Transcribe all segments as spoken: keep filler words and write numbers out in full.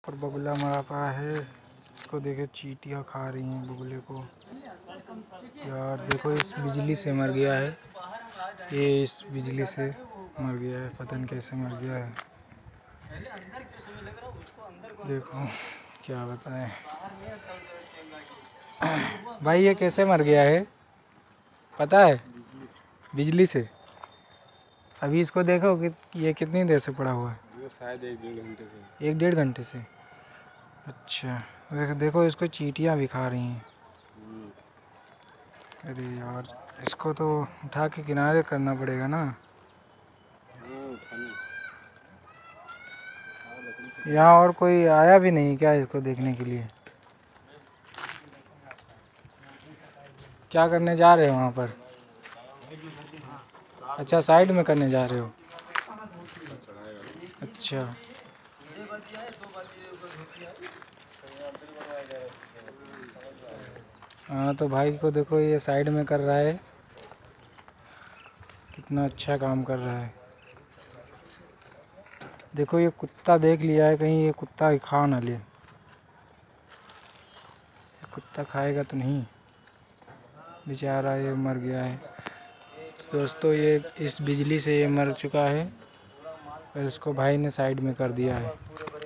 पर बगुला मरा पड़ा है। इसको देखे चींटियाँ खा रही हैं बगुले को। यार देखो इस बिजली से मर गया है ये, इस बिजली से मर गया है, पता नहीं कैसे मर गया है। देखो क्या बताएं भाई, ये कैसे मर गया है पता है? बिजली से। अभी इसको देखो कि ये कितनी देर से पड़ा हुआ है। शायद एक डेढ़ घंटे से। एक डेढ़ घंटे से। अच्छा देखो देखो इसको चींटियाँ भी खा रही हैं। अरे यार इसको तो उठा के किनारे करना पड़ेगा ना। यहाँ और कोई आया भी नहीं क्या इसको देखने के लिए? क्या करने जा रहे हो वहाँ पर? अच्छा साइड में करने जा रहे हो। अच्छा हाँ तो भाई को देखो ये साइड में कर रहा है, कितना अच्छा काम कर रहा है। देखो ये कुत्ता देख लिया है, कहीं ये कुत्ता खा ना ले। कुत्ता खाएगा तो नहीं, बेचारा ये मर गया है। तो दोस्तों ये इस बिजली से ये मर चुका है और इसको भाई ने साइड में कर दिया है।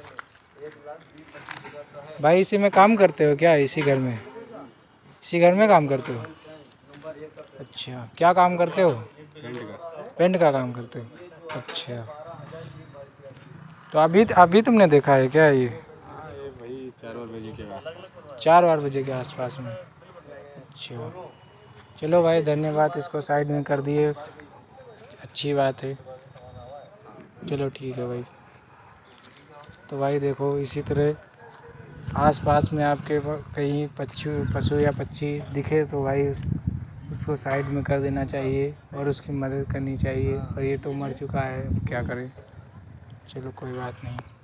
भाई इसी में काम करते हो क्या? इसी घर में इसी घर में काम करते हो? अच्छा क्या काम करते हो? पेंट का। पेंट का काम करते हो? अच्छा तो अभी अभी तुमने देखा है क्या ये? हाँ ये वही चार बार बजे के बाद। चार बार बजे के आसपास में। अच्छा चलो भाई धन्यवाद, इसको साइड में कर दिए, अच्छी बात है। चलो ठीक है भाई। तो भाई देखो इसी तरह आसपास में आपके कहीं पक्षी पशु या पक्षी दिखे तो भाई उस, उसको साइड में कर देना चाहिए और उसकी मदद करनी चाहिए। और ये तो मर चुका है, क्या करें। चलो कोई बात नहीं।